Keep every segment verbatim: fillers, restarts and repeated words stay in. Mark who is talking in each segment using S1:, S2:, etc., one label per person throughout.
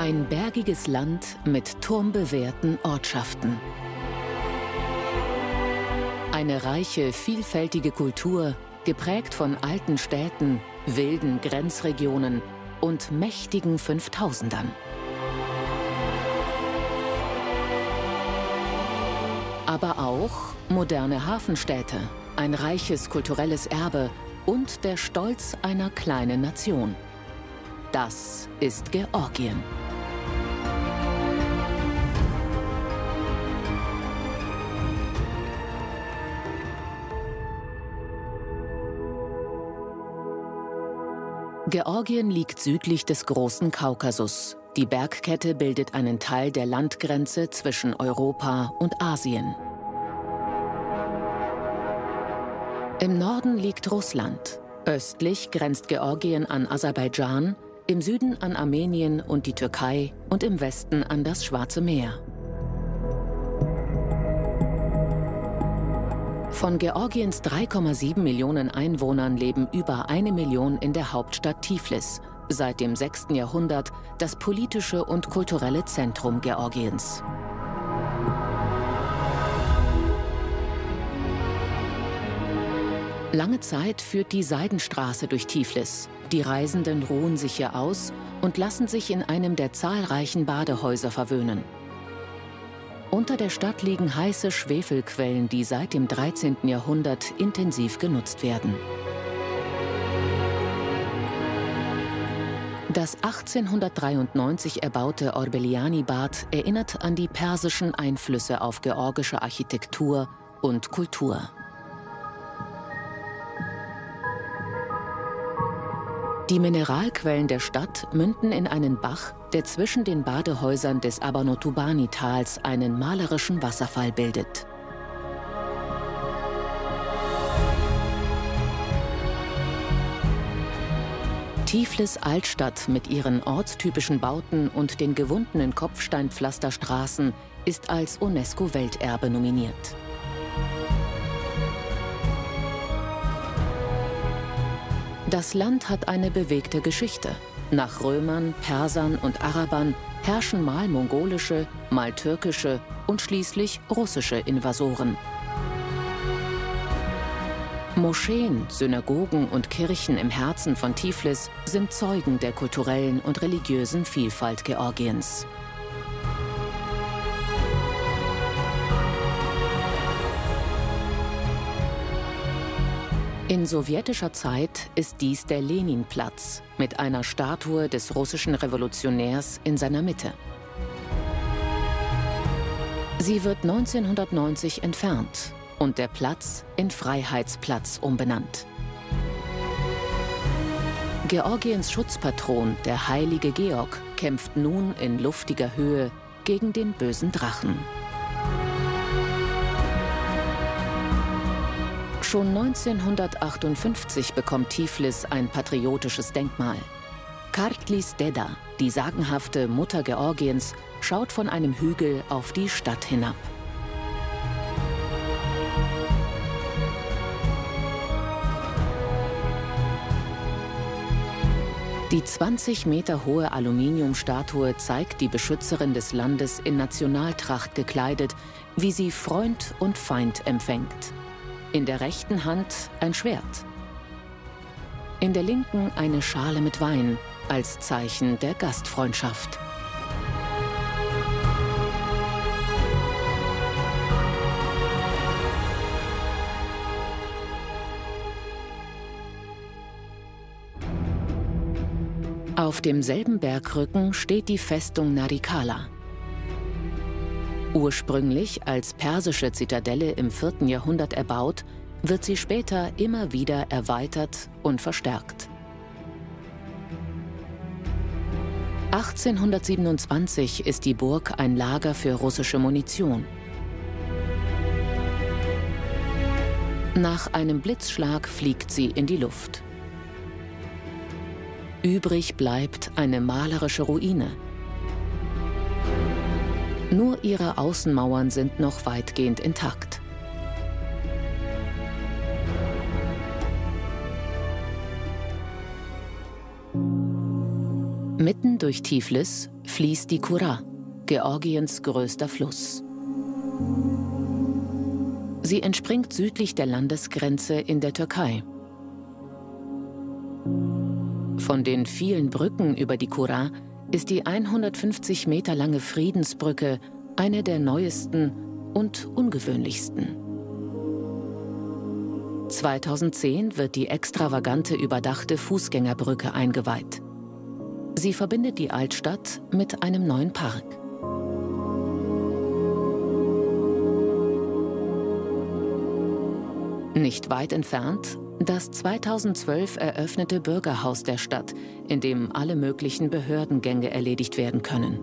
S1: Ein bergiges Land mit turmbewehrten Ortschaften. Eine reiche, vielfältige Kultur, geprägt von alten Städten, wilden Grenzregionen und mächtigen Fünftausendern. Aber auch moderne Hafenstädte, ein reiches kulturelles Erbe und der Stolz einer kleinen Nation. Das ist Georgien. Georgien liegt südlich des Großen Kaukasus. Die Bergkette bildet einen Teil der Landgrenze zwischen Europa und Asien. Im Norden liegt Russland. Östlich grenzt Georgien an Aserbaidschan, im Süden an Armenien und die Türkei und im Westen an das Schwarze Meer. Von Georgiens drei Komma sieben Millionen Einwohnern leben über eine Million in der Hauptstadt Tiflis, seit dem sechsten Jahrhundert das politische und kulturelle Zentrum Georgiens. Lange Zeit führt die Seidenstraße durch Tiflis. Die Reisenden ruhen sich hier aus und lassen sich in einem der zahlreichen Badehäuser verwöhnen. Unter der Stadt liegen heiße Schwefelquellen, die seit dem dreizehnten Jahrhundert intensiv genutzt werden. Das achtzehnhundertdreiundneunzig erbaute Orbeliani-Bad erinnert an die persischen Einflüsse auf georgische Architektur und Kultur. Die Mineralquellen der Stadt münden in einen Bach, der zwischen den Badehäusern des Abanotubani-Tals einen malerischen Wasserfall bildet. Tiflis Altstadt mit ihren ortstypischen Bauten und den gewundenen Kopfsteinpflasterstraßen ist als UNESCO-Welterbe nominiert. Das Land hat eine bewegte Geschichte. Nach Römern, Persern und Arabern herrschen mal mongolische, mal türkische und schließlich russische Invasoren. Moscheen, Synagogen und Kirchen im Herzen von Tiflis sind Zeugen der kulturellen und religiösen Vielfalt Georgiens. In sowjetischer Zeit ist dies der Leninplatz mit einer Statue des russischen Revolutionärs in seiner Mitte. Sie wird neunzehnhundertneunzig entfernt und der Platz in Freiheitsplatz umbenannt. Georgiens Schutzpatron, der heilige Georg, kämpft nun in luftiger Höhe gegen den bösen Drachen. Schon neunzehnhundertachtundfünfzig bekommt Tiflis ein patriotisches Denkmal. Kartlis Deda, die sagenhafte Mutter Georgiens, schaut von einem Hügel auf die Stadt hinab. Die zwanzig Meter hohe Aluminiumstatue zeigt die Beschützerin des Landes in Nationaltracht gekleidet, wie sie Freund und Feind empfängt. In der rechten Hand ein Schwert. In der linken eine Schale mit Wein als Zeichen der Gastfreundschaft. Auf demselben Bergrücken steht die Festung Narikala. Ursprünglich als persische Zitadelle im vierten Jahrhundert erbaut, wird sie später immer wieder erweitert und verstärkt. achtzehnhundertsiebenundzwanzig ist die Burg ein Lager für russische Munition. Nach einem Blitzschlag fliegt sie in die Luft. Übrig bleibt eine malerische Ruine. Nur ihre Außenmauern sind noch weitgehend intakt. Mitten durch Tiflis fließt die Kura, Georgiens größter Fluss. Sie entspringt südlich der Landesgrenze in der Türkei. Von den vielen Brücken über die Kura ist die hundertfünfzig Meter lange Friedensbrücke eine der neuesten und ungewöhnlichsten. zweitausendzehn wird die extravagante überdachte Fußgängerbrücke eingeweiht. Sie verbindet die Altstadt mit einem neuen Park. Nicht weit entfernt das zweitausendzwölf eröffnete Bürgerhaus der Stadt, in dem alle möglichen Behördengänge erledigt werden können.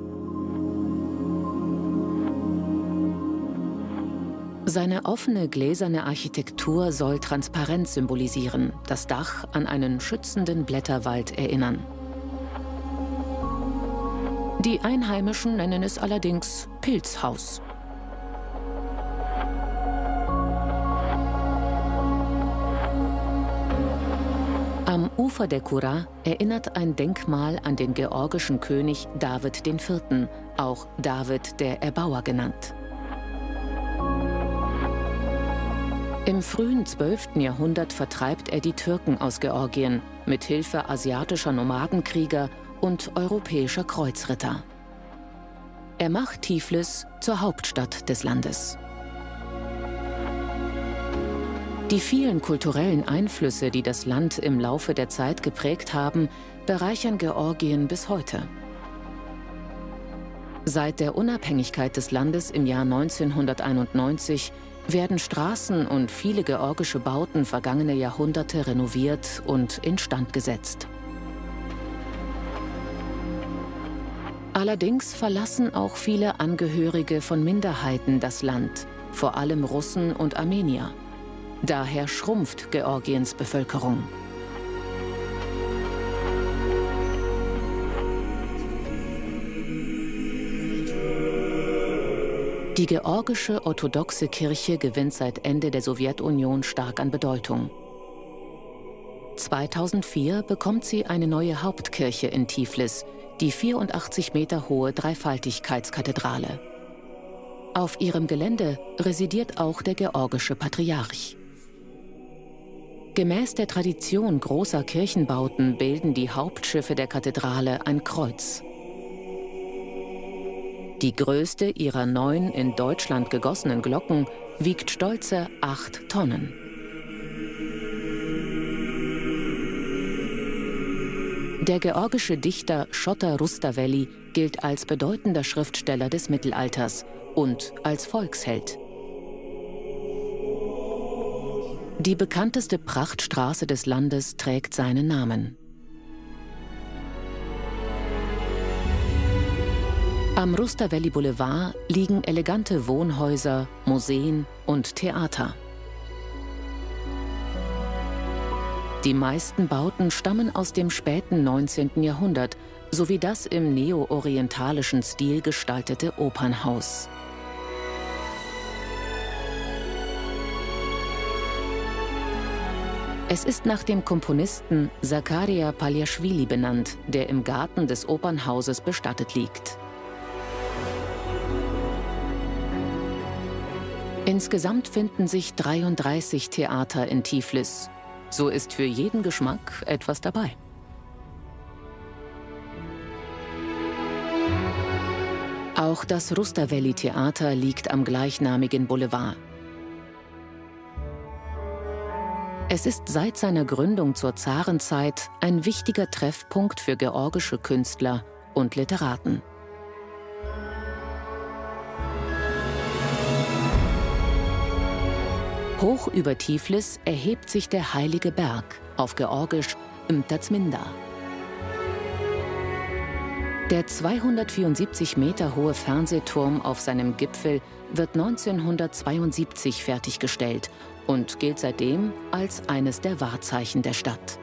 S1: Seine offene, gläserne Architektur soll Transparenz symbolisieren, das Dach an einen schützenden Blätterwald erinnern. Die Einheimischen nennen es allerdings Pilzhaus. Am Ufer der Kura erinnert ein Denkmal an den georgischen König David der Vierte., auch David der Erbauer genannt. Im frühen zwölften Jahrhundert vertreibt er die Türken aus Georgien mit Hilfe asiatischer Nomadenkrieger und europäischer Kreuzritter. Er macht Tiflis zur Hauptstadt des Landes. Die vielen kulturellen Einflüsse, die das Land im Laufe der Zeit geprägt haben, bereichern Georgien bis heute. Seit der Unabhängigkeit des Landes im Jahr neunzehnhunderteinundneunzig werden Straßen und viele georgische Bauten vergangene Jahrhunderte renoviert und instand gesetzt. Allerdings verlassen auch viele Angehörige von Minderheiten das Land, vor allem Russen und Armenier. Daher schrumpft Georgiens Bevölkerung. Die georgische orthodoxe Kirche gewinnt seit Ende der Sowjetunion stark an Bedeutung. zweitausendvier bekommt sie eine neue Hauptkirche in Tiflis, die vierundachtzig Meter hohe Dreifaltigkeitskathedrale. Auf ihrem Gelände residiert auch der georgische Patriarch. Gemäß der Tradition großer Kirchenbauten bilden die Hauptschiffe der Kathedrale ein Kreuz. Die größte ihrer neun in Deutschland gegossenen Glocken wiegt stolze acht Tonnen. Der georgische Dichter Shota Rustaveli gilt als bedeutender Schriftsteller des Mittelalters und als Volksheld. Die bekannteste Prachtstraße des Landes trägt seinen Namen. Am Rustaveli Boulevard liegen elegante Wohnhäuser, Museen und Theater. Die meisten Bauten stammen aus dem späten neunzehnten Jahrhundert, sowie das im neo-orientalischen Stil gestaltete Opernhaus. Es ist nach dem Komponisten Zakaria Paljaschwili benannt, der im Garten des Opernhauses bestattet liegt. Insgesamt finden sich dreiunddreißig Theater in Tiflis. So ist für jeden Geschmack etwas dabei. Auch das Rustaveli-Theater liegt am gleichnamigen Boulevard. Es ist seit seiner Gründung zur Zarenzeit ein wichtiger Treffpunkt für georgische Künstler und Literaten. Hoch über Tiflis erhebt sich der Heilige Berg, auf Georgisch Mtazminda. Der zweihundertvierundsiebzig Meter hohe Fernsehturm auf seinem Gipfel wird neunzehnhundertzweiundsiebzig fertiggestellt und gilt seitdem als eines der Wahrzeichen der Stadt.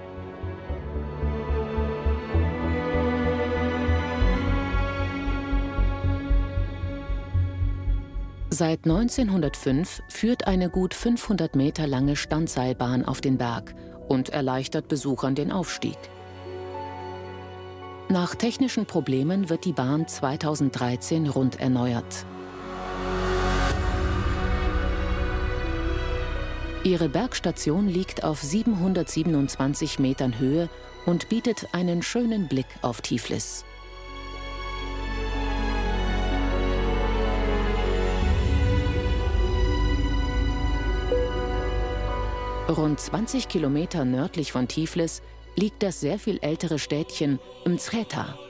S1: Seit neunzehnhundertfünf führt eine gut fünfhundert Meter lange Standseilbahn auf den Berg und erleichtert Besuchern den Aufstieg. Nach technischen Problemen wird die Bahn zweitausenddreizehn rund erneuert. Ihre Bergstation liegt auf siebenhundertsiebenundzwanzig Metern Höhe und bietet einen schönen Blick auf Tiflis. Rund zwanzig Kilometer nördlich von Tiflis liegt das sehr viel ältere Städtchen Mtskheta.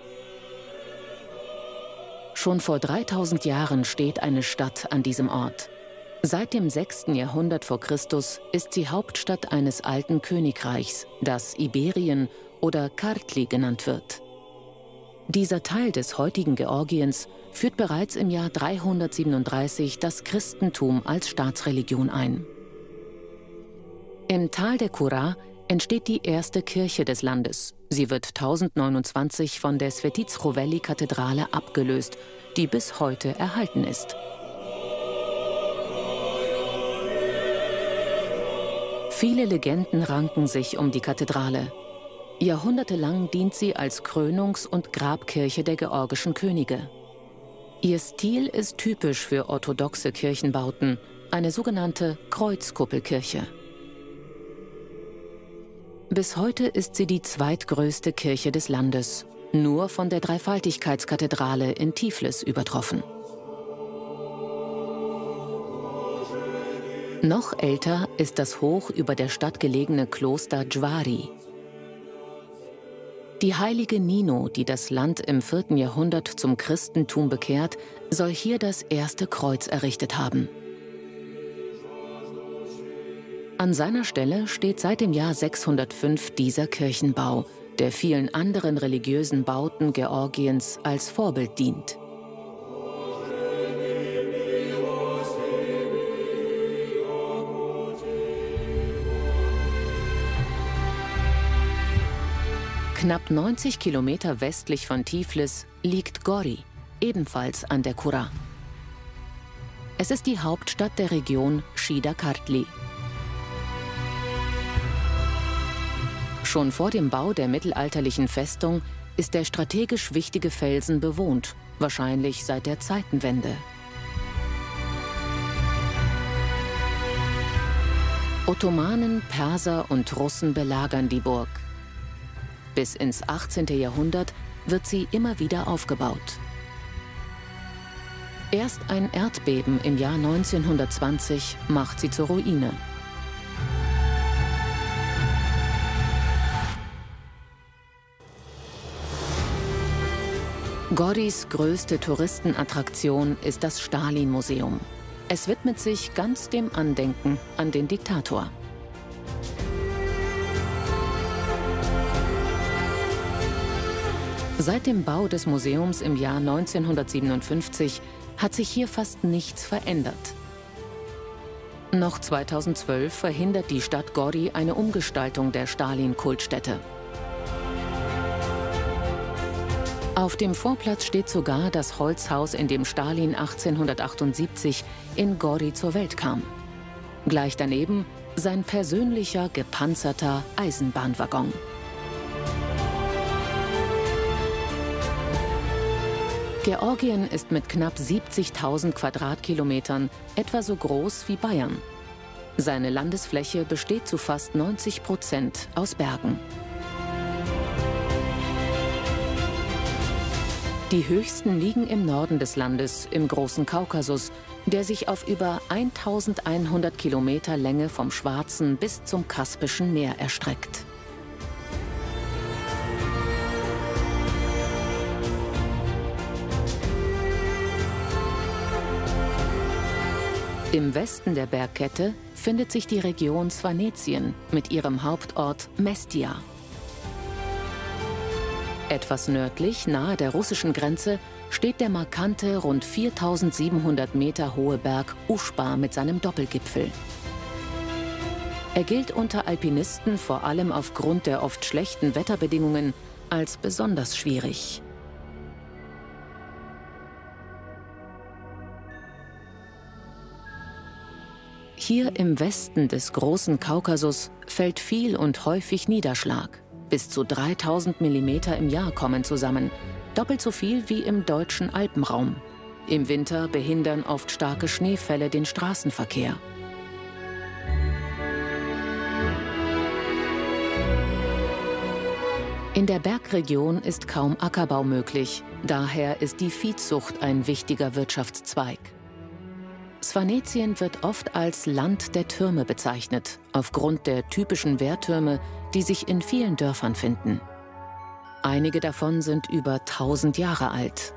S1: Schon vor dreitausend Jahren steht eine Stadt an diesem Ort. Seit dem sechsten Jahrhundert vor Christus ist sie Hauptstadt eines alten Königreichs, das Iberien oder Kartli genannt wird. Dieser Teil des heutigen Georgiens führt bereits im Jahr dreihundertsiebenunddreißig das Christentum als Staatsreligion ein. Im Tal der Kura entsteht die erste Kirche des Landes. Sie wird tausendneunundzwanzig von der Svetitskhoveli-Kathedrale abgelöst, die bis heute erhalten ist. Viele Legenden ranken sich um die Kathedrale. Jahrhundertelang dient sie als Krönungs- und Grabkirche der georgischen Könige. Ihr Stil ist typisch für orthodoxe Kirchenbauten, eine sogenannte Kreuzkuppelkirche. Bis heute ist sie die zweitgrößte Kirche des Landes, nur von der Dreifaltigkeitskathedrale in Tiflis übertroffen. Noch älter ist das hoch über der Stadt gelegene Kloster Jvari. Die heilige Nino, die das Land im vierten Jahrhundert zum Christentum bekehrt, soll hier das erste Kreuz errichtet haben. An seiner Stelle steht seit dem Jahr sechshundertfünf dieser Kirchenbau, der vielen anderen religiösen Bauten Georgiens als Vorbild dient. Knapp neunzig Kilometer westlich von Tiflis liegt Gori, ebenfalls an der Kura. Es ist die Hauptstadt der Region Shida-Kartli. Schon vor dem Bau der mittelalterlichen Festung ist der strategisch wichtige Felsen bewohnt, wahrscheinlich seit der Zeitenwende. Ottomanen, Perser und Russen belagern die Burg. Bis ins achtzehnte Jahrhundert wird sie immer wieder aufgebaut. Erst ein Erdbeben im Jahr neunzehnhundertzwanzig macht sie zur Ruine. Goris größte Touristenattraktion ist das Stalin-Museum. Es widmet sich ganz dem Andenken an den Diktator. Seit dem Bau des Museums im Jahr neunzehnhundertsiebenundfünfzig hat sich hier fast nichts verändert. Noch zweitausendzwölf verhindert die Stadt Gori eine Umgestaltung der Stalin-Kultstätte. Auf dem Vorplatz steht sogar das Holzhaus, in dem Stalin achtzehnhundertachtundsiebzig in Gori zur Welt kam. Gleich daneben sein persönlicher gepanzerter Eisenbahnwaggon. Georgien ist mit knapp siebzigtausend Quadratkilometern etwa so groß wie Bayern. Seine Landesfläche besteht zu fast neunzig Prozent aus Bergen. Die höchsten liegen im Norden des Landes, im Großen Kaukasus, der sich auf über eintausendeinhundert Kilometer Länge vom Schwarzen bis zum Kaspischen Meer erstreckt. Im Westen der Bergkette findet sich die Region Svanetien mit ihrem Hauptort Mestia. Etwas nördlich, nahe der russischen Grenze, steht der markante, rund viertausendsiebenhundert Meter hohe Berg Uschba mit seinem Doppelgipfel. Er gilt unter Alpinisten, vor allem aufgrund der oft schlechten Wetterbedingungen, als besonders schwierig. Hier im Westen des Großen Kaukasus fällt viel und häufig Niederschlag. Bis zu dreitausend Millimeter im Jahr kommen zusammen, doppelt so viel wie im deutschen Alpenraum. Im Winter behindern oft starke Schneefälle den Straßenverkehr. In der Bergregion ist kaum Ackerbau möglich, daher ist die Viehzucht ein wichtiger Wirtschaftszweig. Svanetien wird oft als Land der Türme bezeichnet, aufgrund der typischen Wehrtürme, die sich in vielen Dörfern finden. Einige davon sind über tausend Jahre alt.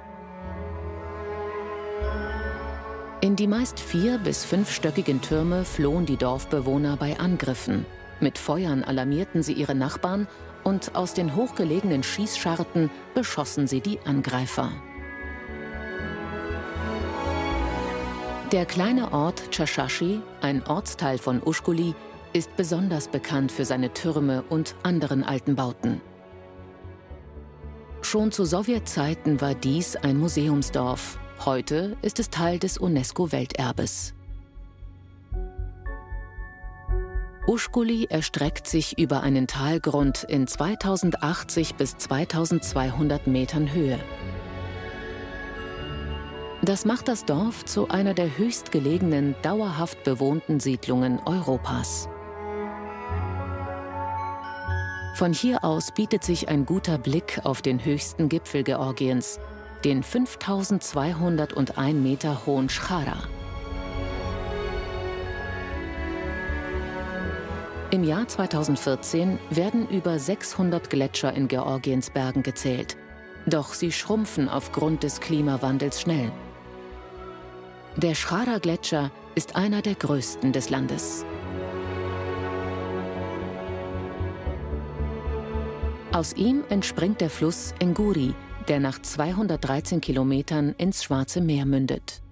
S1: In die meist vier- bis fünfstöckigen Türme flohen die Dorfbewohner bei Angriffen. Mit Feuern alarmierten sie ihre Nachbarn und aus den hochgelegenen Schießscharten beschossen sie die Angreifer. Der kleine Ort Chashashi, ein Ortsteil von Ushkuli, ist besonders bekannt für seine Türme und anderen alten Bauten. Schon zu Sowjetzeiten war dies ein Museumsdorf. Heute ist es Teil des UNESCO-Welterbes. Ushkuli erstreckt sich über einen Talgrund in zweitausendachtzig bis zweitausendzweihundert Metern Höhe. Das macht das Dorf zu einer der höchstgelegenen, dauerhaft bewohnten Siedlungen Europas. Von hier aus bietet sich ein guter Blick auf den höchsten Gipfel Georgiens, den fünftausendzweihunderteins Meter hohen Chara. Im Jahr zweitausendvierzehn werden über sechshundert Gletscher in Georgiens Bergen gezählt. Doch sie schrumpfen aufgrund des Klimawandels schnell. Der Chara-Gletscher ist einer der größten des Landes. Aus ihm entspringt der Fluss Enguri, der nach zweihundertdreizehn Kilometern ins Schwarze Meer mündet.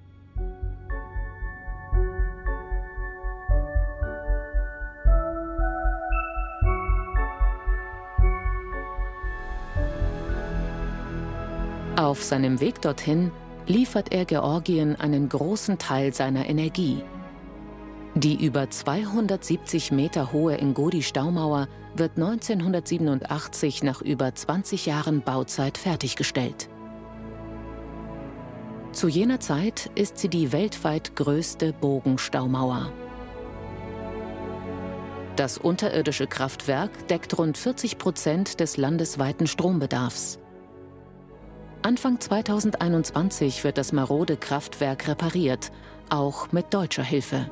S1: Auf seinem Weg dorthin liefert er Georgien einen großen Teil seiner Energie. Die über zweihundertsiebzig Meter hohe Enguri-Staumauer wird neunzehnhundertsiebenundachtzig nach über zwanzig Jahren Bauzeit fertiggestellt. Zu jener Zeit ist sie die weltweit größte Bogenstaumauer. Das unterirdische Kraftwerk deckt rund vierzig Prozent des landesweiten Strombedarfs. Anfang zweitausendeinundzwanzig wird das marode Kraftwerk repariert, auch mit deutscher Hilfe.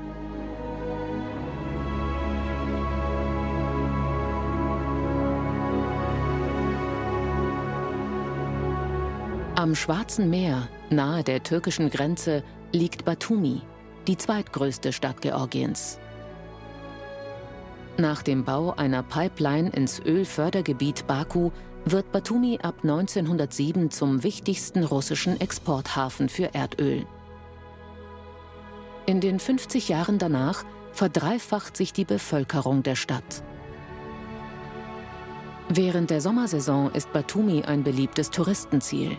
S1: Am Schwarzen Meer, nahe der türkischen Grenze, liegt Batumi, die zweitgrößte Stadt Georgiens. Nach dem Bau einer Pipeline ins Ölfördergebiet Baku wird Batumi ab neunzehnhundertsieben zum wichtigsten russischen Exporthafen für Erdöl. In den fünfzig Jahren danach verdreifacht sich die Bevölkerung der Stadt. Während der Sommersaison ist Batumi ein beliebtes Touristenziel.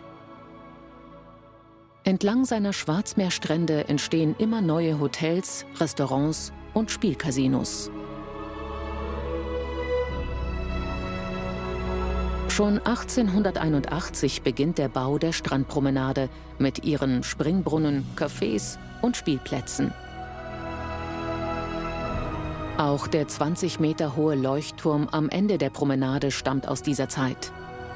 S1: Entlang seiner Schwarzmeerstrände entstehen immer neue Hotels, Restaurants und Spielcasinos. Schon achtzehnhunderteinundachtzig beginnt der Bau der Strandpromenade mit ihren Springbrunnen, Cafés und Spielplätzen. Auch der zwanzig Meter hohe Leuchtturm am Ende der Promenade stammt aus dieser Zeit.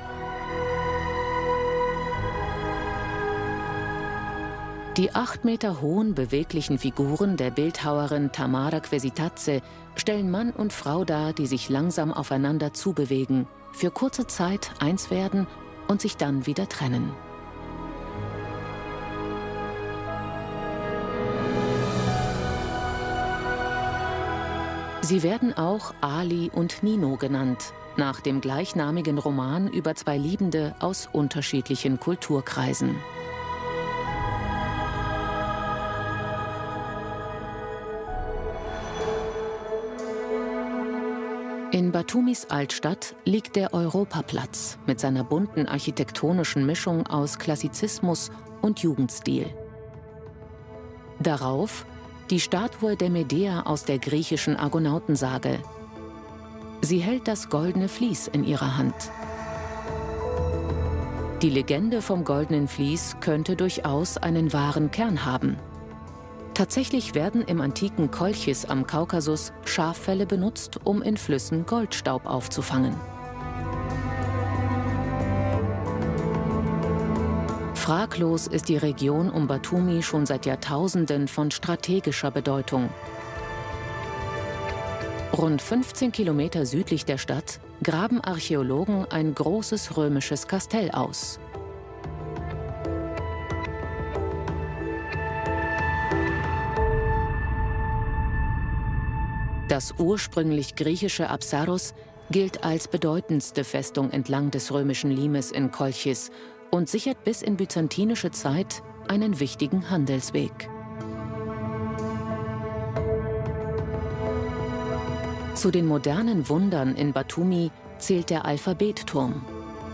S1: Die acht Meter hohen beweglichen Figuren der Bildhauerin Tamara Kvěsitadze stellen Mann und Frau dar, die sich langsam aufeinander zubewegen, für kurze Zeit eins werden und sich dann wieder trennen. Sie werden auch Ali und Nino genannt, nach dem gleichnamigen Roman über zwei Liebende aus unterschiedlichen Kulturkreisen. In Batumis Altstadt liegt der Europaplatz mit seiner bunten architektonischen Mischung aus Klassizismus und Jugendstil. Darauf die Statue der Medea aus der griechischen Argonautensage. Sie hält das goldene Vlies in ihrer Hand. Die Legende vom goldenen Vlies könnte durchaus einen wahren Kern haben. Tatsächlich werden im antiken Kolchis am Kaukasus Schaffelle benutzt, um in Flüssen Goldstaub aufzufangen. Fraglos ist die Region um Batumi schon seit Jahrtausenden von strategischer Bedeutung. Rund fünfzehn Kilometer südlich der Stadt graben Archäologen ein großes römisches Kastell aus. Das ursprünglich griechische Apsaros gilt als bedeutendste Festung entlang des römischen Limes in Kolchis und sichert bis in byzantinische Zeit einen wichtigen Handelsweg. Zu den modernen Wundern in Batumi zählt der Alphabetturm.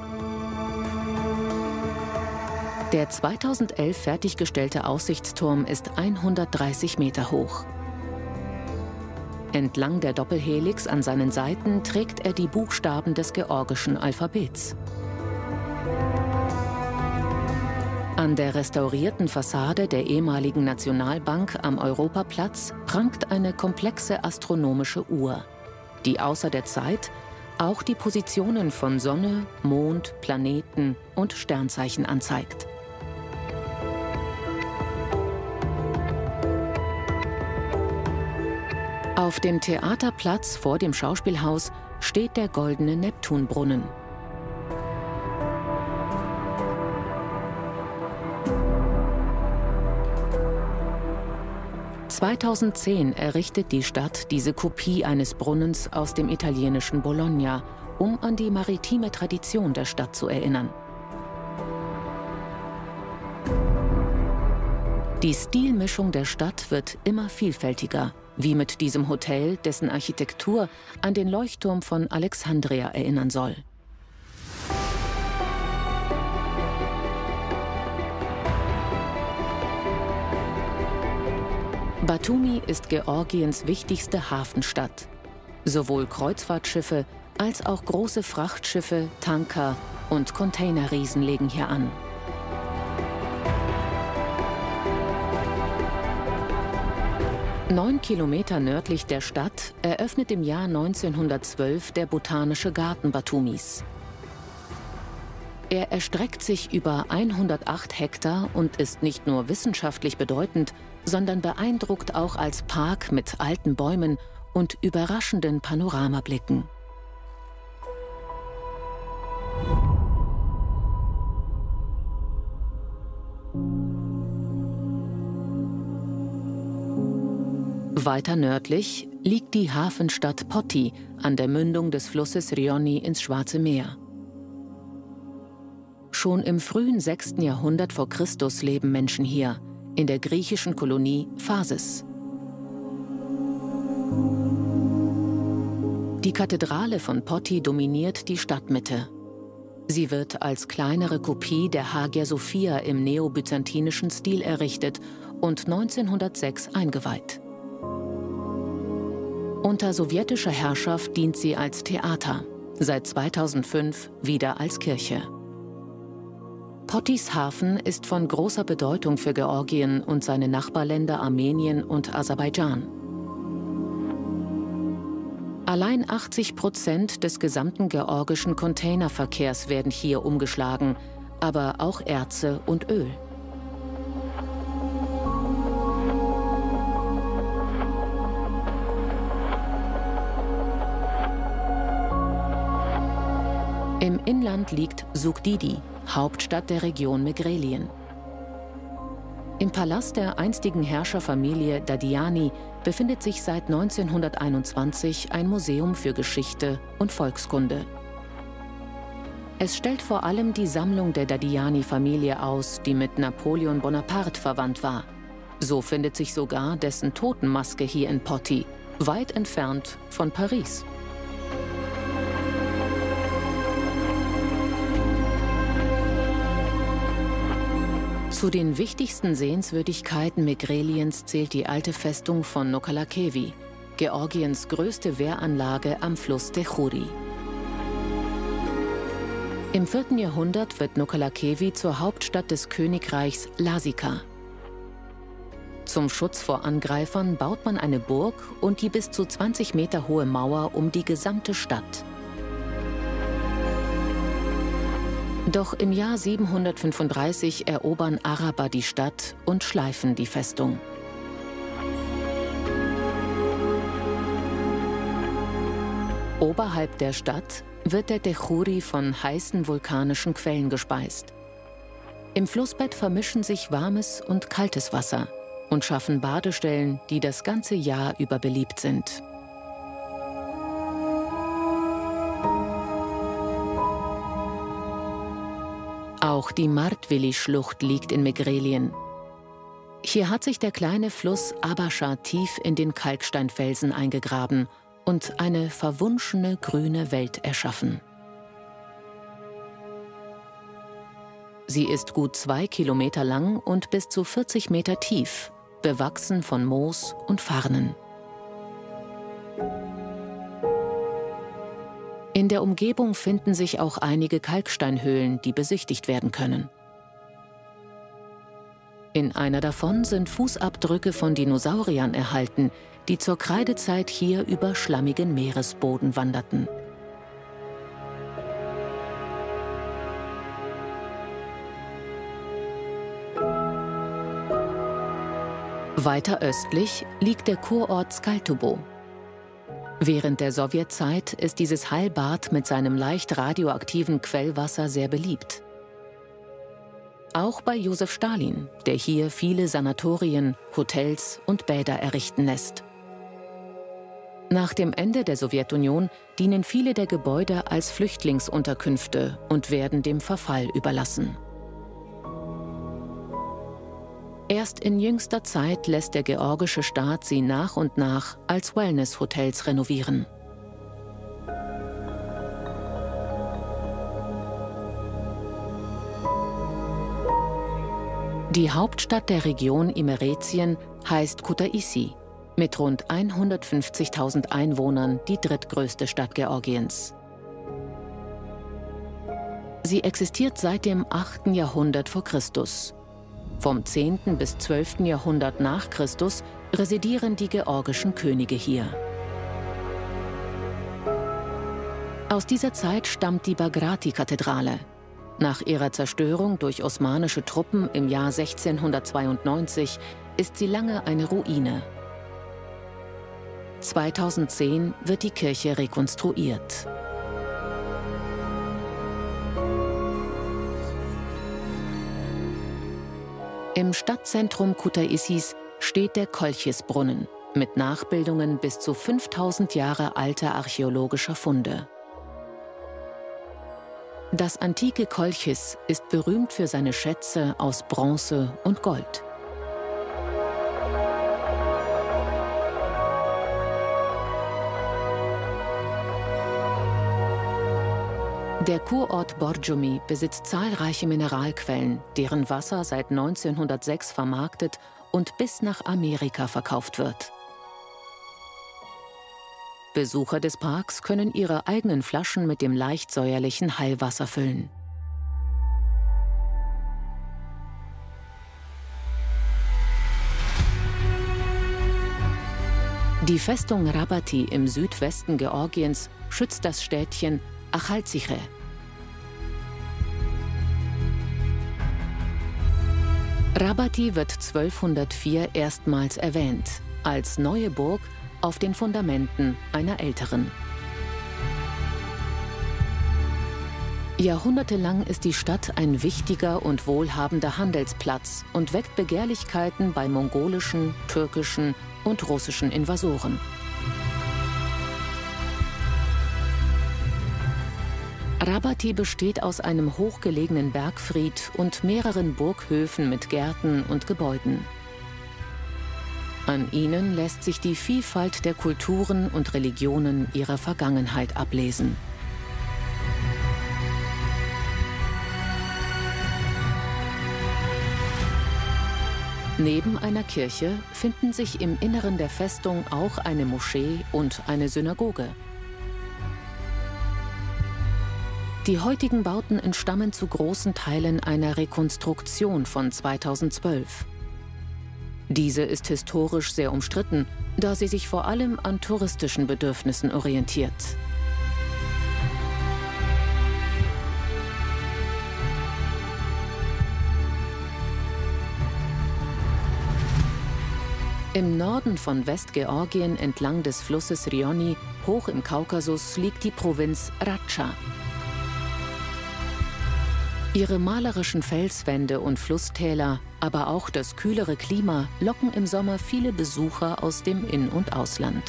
S1: Der zweitausendelf fertiggestellte Aussichtsturm ist hundertdreißig Meter hoch. Entlang der Doppelhelix an seinen Seiten trägt er die Buchstaben des georgischen Alphabets. An der restaurierten Fassade der ehemaligen Nationalbank am Europaplatz prangt eine komplexe astronomische Uhr, die außer der Zeit auch die Positionen von Sonne, Mond, Planeten und Sternzeichen anzeigt. Auf dem Theaterplatz vor dem Schauspielhaus steht der goldene Neptunbrunnen. zweitausendzehn errichtet die Stadt diese Kopie eines Brunnens aus dem italienischen Bologna, um an die maritime Tradition der Stadt zu erinnern. Die Stilmischung der Stadt wird immer vielfältiger, wie mit diesem Hotel, dessen Architektur an den Leuchtturm von Alexandria erinnern soll. Batumi ist Georgiens wichtigste Hafenstadt. Sowohl Kreuzfahrtschiffe als auch große Frachtschiffe, Tanker und Containerriesen legen hier an. Neun Kilometer nördlich der Stadt eröffnet im Jahr neunzehnhundertzwölf der Botanische Garten Batumis. Er erstreckt sich über hundertacht Hektar und ist nicht nur wissenschaftlich bedeutend, sondern beeindruckt auch als Park mit alten Bäumen und überraschenden Panoramablicken. Weiter nördlich liegt die Hafenstadt Poti an der Mündung des Flusses Rioni ins Schwarze Meer. Schon im frühen sechsten Jahrhundert vor Christus leben Menschen hier, in der griechischen Kolonie Phasis. Die Kathedrale von Poti dominiert die Stadtmitte. Sie wird als kleinere Kopie der Hagia Sophia im neobyzantinischen Stil errichtet und neunzehnhundertsechs eingeweiht. Unter sowjetischer Herrschaft dient sie als Theater, seit zweitausendfünf wieder als Kirche. Potis Hafen ist von großer Bedeutung für Georgien und seine Nachbarländer Armenien und Aserbaidschan. Allein achtzig Prozent des gesamten georgischen Containerverkehrs werden hier umgeschlagen, aber auch Erze und Öl. Im Inland liegt Sugdidi, Hauptstadt der Region Megrelien. Im Palast der einstigen Herrscherfamilie Dadiani befindet sich seit neunzehnhunderteinundzwanzig ein Museum für Geschichte und Volkskunde. Es stellt vor allem die Sammlung der Dadiani-Familie aus, die mit Napoleon Bonaparte verwandt war. So findet sich sogar dessen Totenmaske hier in Poti, weit entfernt von Paris. Zu den wichtigsten Sehenswürdigkeiten Megreliens zählt die alte Festung von Nokkalakevi, Georgiens größte Wehranlage am Fluss Techuri. Im vierten Jahrhundert wird Nokkalakevi zur Hauptstadt des Königreichs Lazica. Zum Schutz vor Angreifern baut man eine Burg und die bis zu zwanzig Meter hohe Mauer um die gesamte Stadt. Doch im Jahr siebenhundertfünfunddreißig erobern Araber die Stadt und schleifen die Festung. Oberhalb der Stadt wird der Techuri von heißen vulkanischen Quellen gespeist. Im Flussbett vermischen sich warmes und kaltes Wasser und schaffen Badestellen, die das ganze Jahr über beliebt sind. Auch die Mardvili-Schlucht liegt in Megrelien. Hier hat sich der kleine Fluss Abascha tief in den Kalksteinfelsen eingegraben und eine verwunschene grüne Welt erschaffen. Sie ist gut zwei Kilometer lang und bis zu vierzig Meter tief, bewachsen von Moos und Farnen. In der Umgebung finden sich auch einige Kalksteinhöhlen, die besichtigt werden können. In einer davon sind Fußabdrücke von Dinosauriern erhalten, die zur Kreidezeit hier über schlammigen Meeresboden wanderten. Weiter östlich liegt der Kurort Skaltubo. Während der Sowjetzeit ist dieses Heilbad mit seinem leicht radioaktiven Quellwasser sehr beliebt. Auch bei Josef Stalin, der hier viele Sanatorien, Hotels und Bäder errichten lässt. Nach dem Ende der Sowjetunion dienen viele der Gebäude als Flüchtlingsunterkünfte und werden dem Verfall überlassen. Erst in jüngster Zeit lässt der georgische Staat sie nach und nach als Wellness-Hotels renovieren. Die Hauptstadt der Region Imeretien heißt Kutaisi, mit rund hundertfünfzigtausend Einwohnern die drittgrößte Stadt Georgiens. Sie existiert seit dem achten Jahrhundert vor Christus. Vom zehnten bis zwölften Jahrhundert nach Christus residieren die georgischen Könige hier. Aus dieser Zeit stammt die Bagrati-Kathedrale. Nach ihrer Zerstörung durch osmanische Truppen im Jahr sechzehnhundertzweiundneunzig ist sie lange eine Ruine. zweitausendzehn wird die Kirche rekonstruiert. Im Stadtzentrum Kutaisis steht der Kolchis-Brunnen mit Nachbildungen bis zu fünftausend Jahre alter archäologischer Funde. Das antike Kolchis ist berühmt für seine Schätze aus Bronze und Gold. Der Kurort Borjumi besitzt zahlreiche Mineralquellen, deren Wasser seit neunzehnhundertsechs vermarktet und bis nach Amerika verkauft wird. Besucher des Parks können ihre eigenen Flaschen mit dem leicht säuerlichen Heilwasser füllen. Die Festung Rabati im Südwesten Georgiens schützt das Städtchen Achaltsikhe. Rabati wird zwölfhundertvier erstmals erwähnt, als neue Burg auf den Fundamenten einer älteren. Jahrhundertelang ist die Stadt ein wichtiger und wohlhabender Handelsplatz und weckt Begehrlichkeiten bei mongolischen, türkischen und russischen Invasoren. Rabati besteht aus einem hochgelegenen Bergfried und mehreren Burghöfen mit Gärten und Gebäuden. An ihnen lässt sich die Vielfalt der Kulturen und Religionen ihrer Vergangenheit ablesen. Neben einer Kirche finden sich im Inneren der Festung auch eine Moschee und eine Synagoge. Die heutigen Bauten entstammen zu großen Teilen einer Rekonstruktion von zweitausendzwölf. Diese ist historisch sehr umstritten, da sie sich vor allem an touristischen Bedürfnissen orientiert. Im Norden von Westgeorgien entlang des Flusses Rioni, hoch im Kaukasus, liegt die Provinz Ratscha. Ihre malerischen Felswände und Flusstäler, aber auch das kühlere Klima locken im Sommer viele Besucher aus dem In- und Ausland.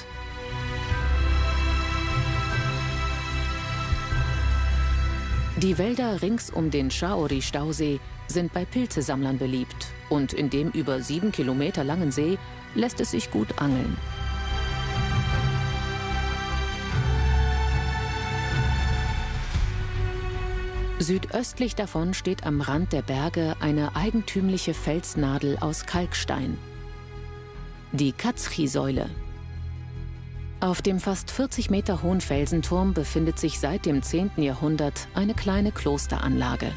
S1: Die Wälder rings um den Chaori-Stausee sind bei Pilzesammlern beliebt und in dem über sieben Kilometer langen See lässt es sich gut angeln. Südöstlich davon steht am Rand der Berge eine eigentümliche Felsnadel aus Kalkstein, die Katschi-Säule. Auf dem fast vierzig Meter hohen Felsenturm befindet sich seit dem zehnten Jahrhundert eine kleine Klosteranlage.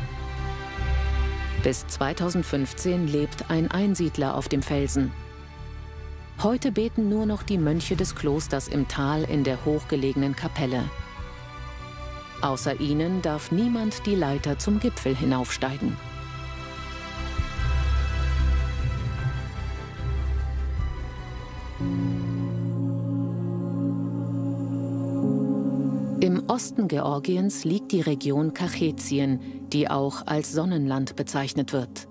S1: Bis zweitausendfünfzehn lebt ein Einsiedler auf dem Felsen. Heute beten nur noch die Mönche des Klosters im Tal in der hochgelegenen Kapelle. Außer ihnen darf niemand die Leiter zum Gipfel hinaufsteigen. Im Osten Georgiens liegt die Region Kachetien, die auch als Sonnenland bezeichnet wird.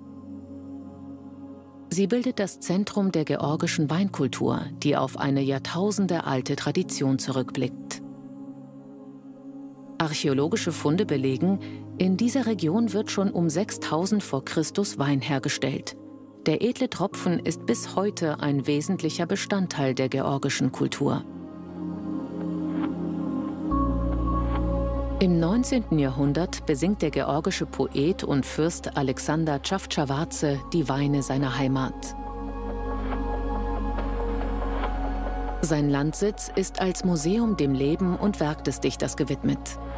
S1: Sie bildet das Zentrum der georgischen Weinkultur, die auf eine jahrtausendealte Tradition zurückblickt. Archäologische Funde belegen, in dieser Region wird schon um sechstausend vor Christus Wein hergestellt. Der edle Tropfen ist bis heute ein wesentlicher Bestandteil der georgischen Kultur. Im neunzehnten Jahrhundert besingt der georgische Poet und Fürst Alexander Tschavtschawadze die Weine seiner Heimat. Sein Landsitz ist als Museum dem Leben und Werk des Dichters gewidmet.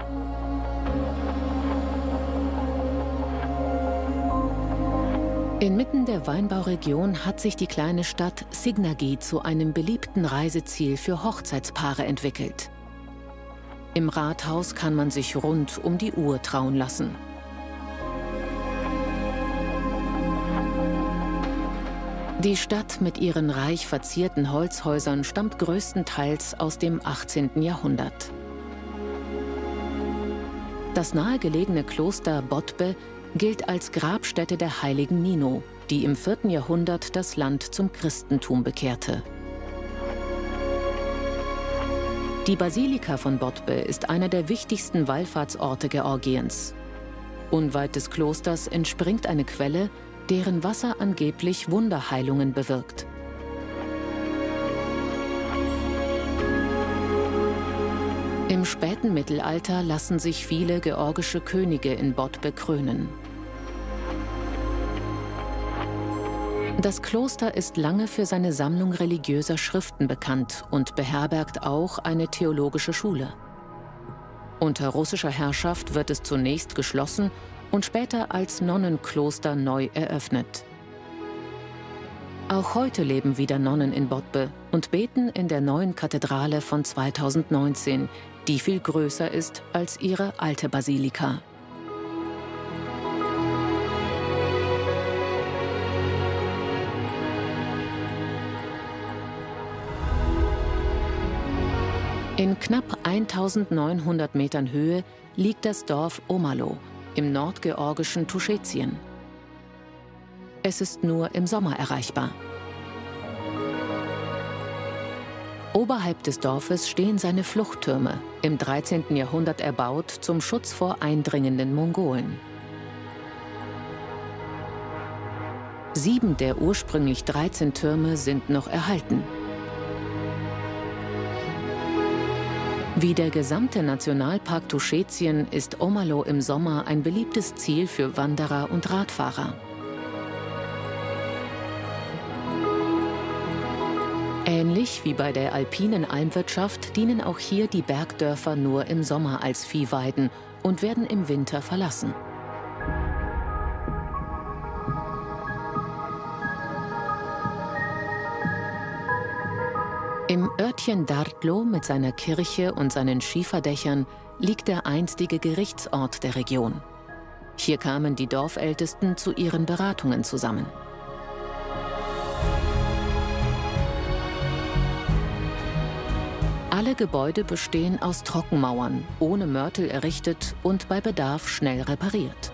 S1: Inmitten der Weinbauregion hat sich die kleine Stadt Signagi zu einem beliebten Reiseziel für Hochzeitspaare entwickelt. Im Rathaus kann man sich rund um die Uhr trauen lassen. Die Stadt mit ihren reich verzierten Holzhäusern stammt größtenteils aus dem achtzehnten Jahrhundert. Das nahegelegene Kloster Botbe gilt als Grabstätte der heiligen Nino, die im vierten Jahrhundert das Land zum Christentum bekehrte. Die Basilika von Botbe ist einer der wichtigsten Wallfahrtsorte Georgiens. Unweit des Klosters entspringt eine Quelle, deren Wasser angeblich Wunderheilungen bewirkt. Im späten Mittelalter lassen sich viele georgische Könige in Botbe krönen. Das Kloster ist lange für seine Sammlung religiöser Schriften bekannt und beherbergt auch eine theologische Schule. Unter russischer Herrschaft wird es zunächst geschlossen und später als Nonnenkloster neu eröffnet. Auch heute leben wieder Nonnen in Botbe und beten in der neuen Kathedrale von zweitausendneunzehn, die viel größer ist als ihre alte Basilika. In knapp eintausendneunhundert Metern Höhe liegt das Dorf Omalo im nordgeorgischen Tuschetien. Es ist nur im Sommer erreichbar. Oberhalb des Dorfes stehen seine Fluchttürme, im dreizehnten Jahrhundert erbaut zum Schutz vor eindringenden Mongolen. Sieben der ursprünglich dreizehn Türme sind noch erhalten. Wie der gesamte Nationalpark Tuschetien ist Omalo im Sommer ein beliebtes Ziel für Wanderer und Radfahrer. Ähnlich wie bei der alpinen Almwirtschaft dienen auch hier die Bergdörfer nur im Sommer als Viehweiden und werden im Winter verlassen. Im Örtchen Dardlo mit seiner Kirche und seinen Schieferdächern liegt der einstige Gerichtsort der Region. Hier kamen die Dorfältesten zu ihren Beratungen zusammen. Alle Gebäude bestehen aus Trockenmauern, ohne Mörtel errichtet und bei Bedarf schnell repariert.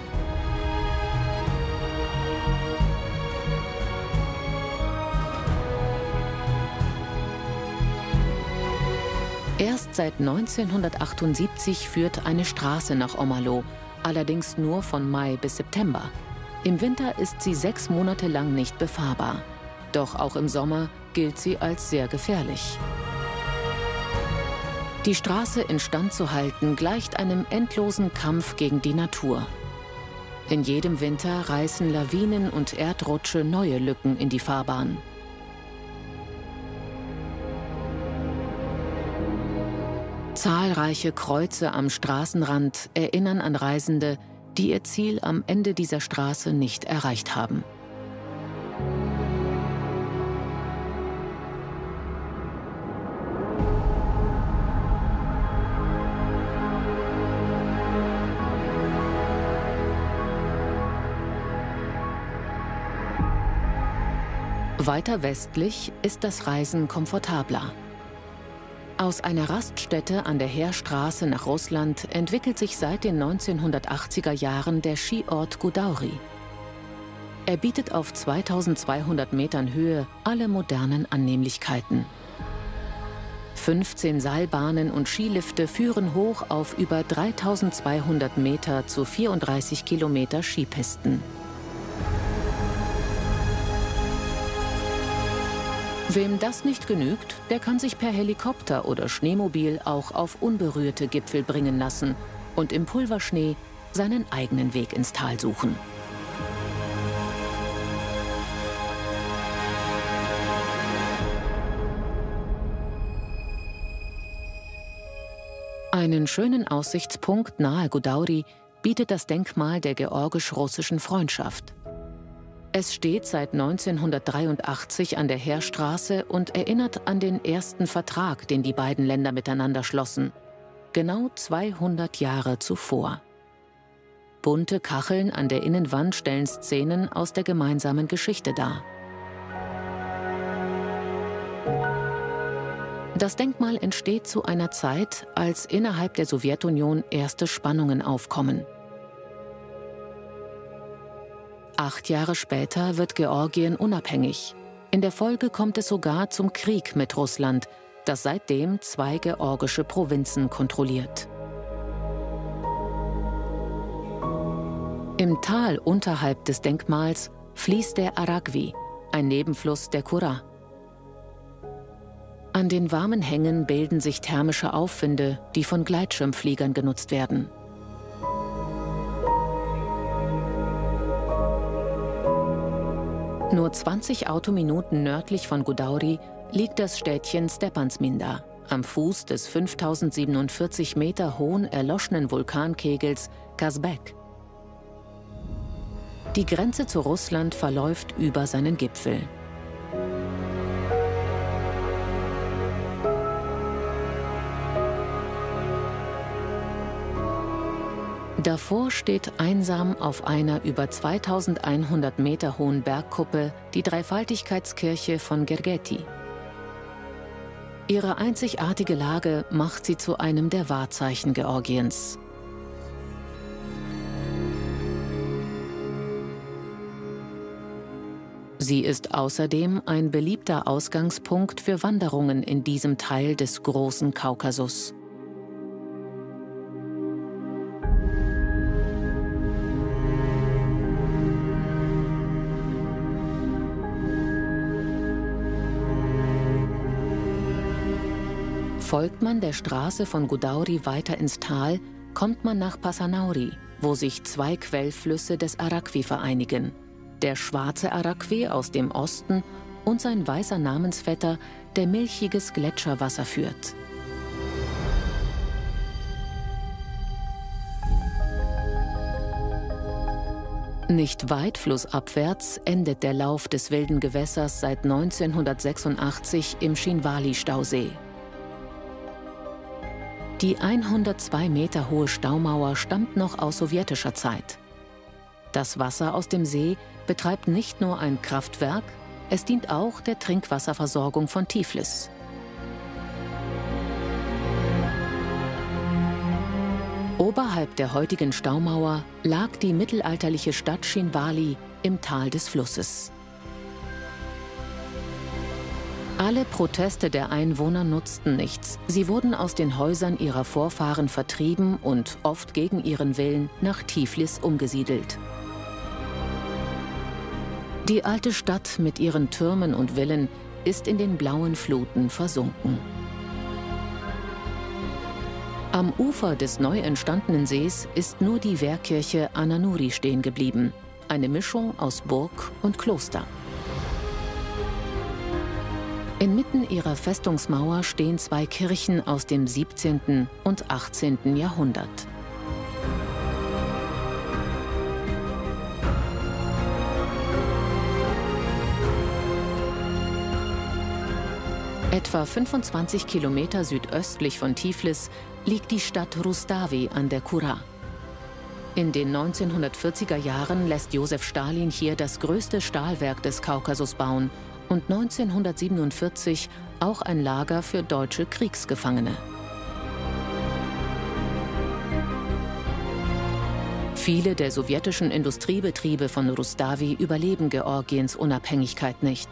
S1: Erst seit neunzehnhundertachtundsiebzig führt eine Straße nach Omalo, allerdings nur von Mai bis September. Im Winter ist sie sechs Monate lang nicht befahrbar. Doch auch im Sommer gilt sie als sehr gefährlich. Die Straße instand zu halten gleicht einem endlosen Kampf gegen die Natur. In jedem Winter reißen Lawinen und Erdrutsche neue Lücken in die Fahrbahn. Zahlreiche Kreuze am Straßenrand erinnern an Reisende, die ihr Ziel am Ende dieser Straße nicht erreicht haben. Weiter westlich ist das Reisen komfortabler. Aus einer Raststätte an der Heerstraße nach Russland entwickelt sich seit den neunzehnhundertachtziger Jahren der Skiort Gudauri. Er bietet auf zweitausendzweihundert Metern Höhe alle modernen Annehmlichkeiten. fünfzehn Seilbahnen und Skilifte führen hoch auf über dreitausendzweihundert Meter zu vierunddreißig Kilometer Skipisten. Wem das nicht genügt, der kann sich per Helikopter oder Schneemobil auch auf unberührte Gipfel bringen lassen und im Pulverschnee seinen eigenen Weg ins Tal suchen. Einen schönen Aussichtspunkt nahe Gudauri bietet das Denkmal der georgisch-russischen Freundschaft. Es steht seit neunzehnhundertdreiundachtzig an der Heerstraße und erinnert an den ersten Vertrag, den die beiden Länder miteinander schlossen. Genau zweihundert Jahre zuvor. Bunte Kacheln an der Innenwand stellen Szenen aus der gemeinsamen Geschichte dar. Das Denkmal entsteht zu einer Zeit, als innerhalb der Sowjetunion erste Spannungen aufkommen. Acht Jahre später wird Georgien unabhängig. In der Folge kommt es sogar zum Krieg mit Russland, das seitdem zwei georgische Provinzen kontrolliert. Im Tal unterhalb des Denkmals fließt der Aragvi, ein Nebenfluss der Kura. An den warmen Hängen bilden sich thermische Aufwinde, die von Gleitschirmfliegern genutzt werden. Nur zwanzig Autominuten nördlich von Gudauri liegt das Städtchen Stepantsminda, am Fuß des fünftausendsiebenundvierzig Meter hohen erloschenen Vulkankegels Kazbek. Die Grenze zu Russland verläuft über seinen Gipfel. Davor steht einsam auf einer über zweitausendeinhundert Meter hohen Bergkuppe die Dreifaltigkeitskirche von Gergeti. Ihre einzigartige Lage macht sie zu einem der Wahrzeichen Georgiens. Sie ist außerdem ein beliebter Ausgangspunkt für Wanderungen in diesem Teil des großen Kaukasus. Folgt man der Straße von Gudauri weiter ins Tal, kommt man nach Pasanauri, wo sich zwei Quellflüsse des Aragvi vereinigen. Der schwarze Aragvi aus dem Osten und sein weißer Namensvetter, der milchiges Gletscherwasser führt. Nicht weit flussabwärts endet der Lauf des wilden Gewässers seit neunzehnhundertsechsundachtzig im Shinwali-Stausee. Die hundertzwei Meter hohe Staumauer stammt noch aus sowjetischer Zeit. Das Wasser aus dem See betreibt nicht nur ein Kraftwerk, es dient auch der Trinkwasserversorgung von Tiflis. Oberhalb der heutigen Staumauer lag die mittelalterliche Stadt Shinwali im Tal des Flusses. Alle Proteste der Einwohner nutzten nichts. Sie wurden aus den Häusern ihrer Vorfahren vertrieben und oft gegen ihren Willen nach Tiflis umgesiedelt. Die alte Stadt mit ihren Türmen und Villen ist in den blauen Fluten versunken. Am Ufer des neu entstandenen Sees ist nur die Wehrkirche Ananuri stehen geblieben, eine Mischung aus Burg und Kloster. Inmitten ihrer Festungsmauer stehen zwei Kirchen aus dem siebzehnten und achtzehnten Jahrhundert. Etwa fünfundzwanzig Kilometer südöstlich von Tiflis liegt die Stadt Rustavi an der Kura. In den neunzehnhundertvierziger Jahren lässt Josef Stalin hier das größte Stahlwerk des Kaukasus bauen und neunzehnhundertsiebenundvierzig auch ein Lager für deutsche Kriegsgefangene. Viele der sowjetischen Industriebetriebe von Rustavi überleben Georgiens Unabhängigkeit nicht.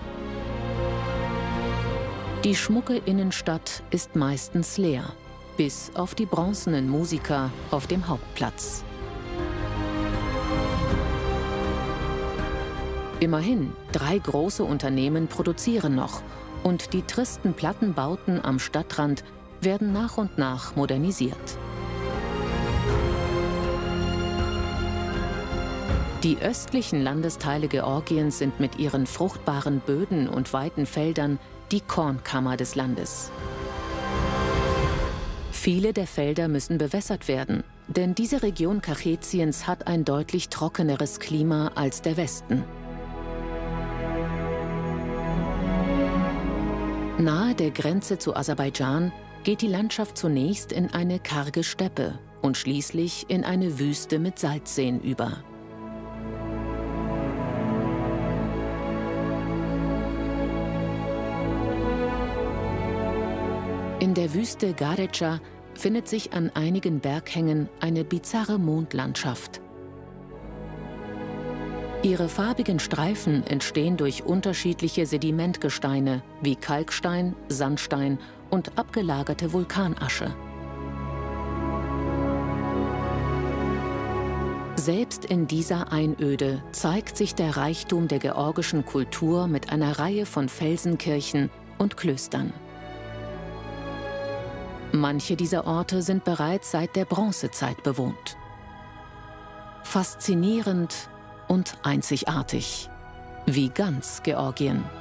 S1: Die schmucke Innenstadt ist meistens leer, bis auf die bronzenen Musiker auf dem Hauptplatz. Immerhin, drei große Unternehmen produzieren noch und die tristen Plattenbauten am Stadtrand werden nach und nach modernisiert. Die östlichen Landesteile Georgiens sind mit ihren fruchtbaren Böden und weiten Feldern die Kornkammer des Landes. Viele der Felder müssen bewässert werden, denn diese Region Karchätiens hat ein deutlich trockeneres Klima als der Westen. Nahe der Grenze zu Aserbaidschan geht die Landschaft zunächst in eine karge Steppe und schließlich in eine Wüste mit Salzseen über. In der Wüste Garecha findet sich an einigen Berghängen eine bizarre Mondlandschaft. Ihre farbigen Streifen entstehen durch unterschiedliche Sedimentgesteine wie Kalkstein, Sandstein und abgelagerte Vulkanasche. Selbst in dieser Einöde zeigt sich der Reichtum der georgischen Kultur mit einer Reihe von Felsenkirchen und Klöstern. Manche dieser Orte sind bereits seit der Bronzezeit bewohnt. Faszinierend und einzigartig, wie ganz Georgien.